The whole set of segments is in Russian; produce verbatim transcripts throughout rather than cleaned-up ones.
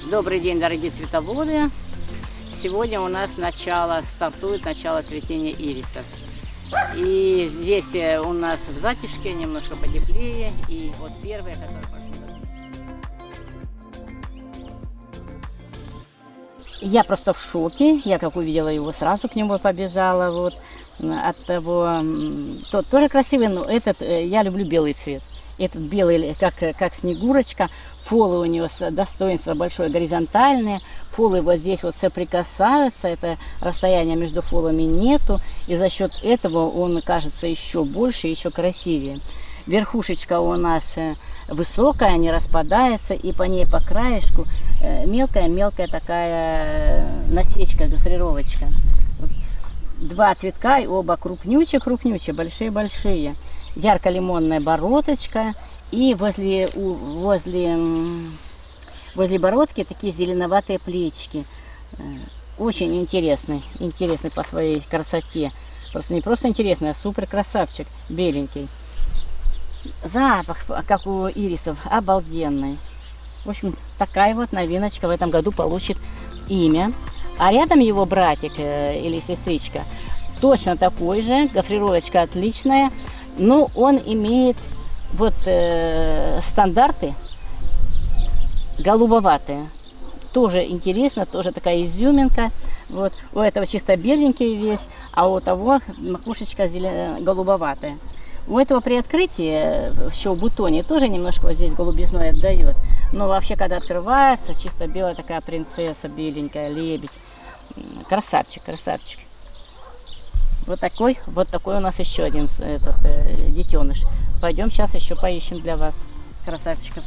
Добрый день, дорогие цветоводы! Сегодня у нас начало, стартует начало цветения ирисов. И здесь у нас в затишке немножко потеплее. И вот первые, которые пошли. Я просто в шоке. Я как увидела его, сразу к нему побежала. Вот от того, тот тоже красивый, но этот, я люблю белый цвет. Этот белый, как, как снегурочка. Фолы у него достоинство большое, горизонтальные. Фолы вот здесь вот соприкасаются. Это расстояние между фолами нету. И за счет этого он кажется еще больше, еще красивее. Верхушечка у нас высокая, не распадается. И по ней по краешку мелкая-мелкая такая насечка, гофрировочка. Вот. Два цветка, и оба крупнючие-крупнючие, большие-большие. Ярко-лимонная бородочка. И возле, возле, возле бородки такие зеленоватые плечики. Очень интересный, интересный по своей красоте. Просто не просто интересный, а супер красавчик, беленький. Запах, как у ирисов, обалденный. В общем, такая вот новиночка в этом году получит имя. А рядом его братик или сестричка точно такой же, гофрировочка отличная, но он имеет вот э, стандарты голубоватые. Тоже интересно, тоже такая изюминка. Вот. У этого чисто беленький весь, а у того макушечка зелен... голубоватая. У этого при открытии, еще в бутоне, тоже немножко вот здесь голубизной отдает. Но вообще, когда открывается, чисто белая такая принцесса, беленькая, лебедь. Красавчик, красавчик. Вот такой, вот такой у нас еще один этот, э, детеныш. Пойдем сейчас еще поищем для вас красавчиков.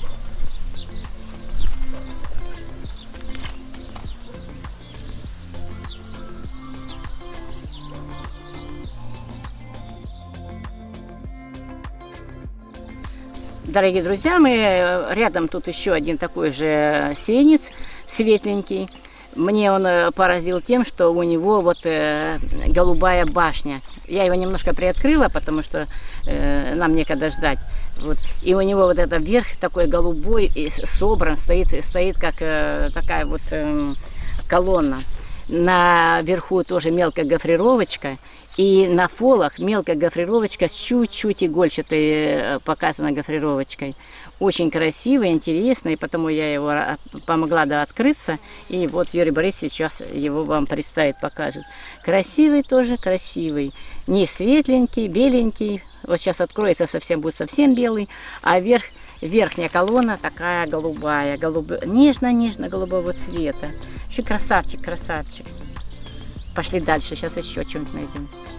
Дорогие друзья, мы рядом тут еще один такой же сеянец, светленький. Мне он поразил тем, что у него вот э, голубая башня. Я его немножко приоткрыла, потому что э, нам некогда ждать. Вот. И у него вот это верх такой голубой, и собран, стоит, стоит как э, такая вот э, колонна. Наверху тоже мелкая гофрировочка. И на фолах мелкая гофрировочка с чуть-чуть игольчатой показана гофрировочкой. Очень красиво, интересно, и потому я его помогла да, открыться. И вот Юрий Борисович сейчас его вам представит, покажет. Красивый тоже, красивый. Не светленький, беленький. Вот сейчас откроется, совсем будет совсем белый. А верх, верхняя колонна такая голубая, голуб... нежно-нежно-голубого цвета. Еще красавчик, красавчик. Пошли дальше, сейчас еще что-нибудь найдем.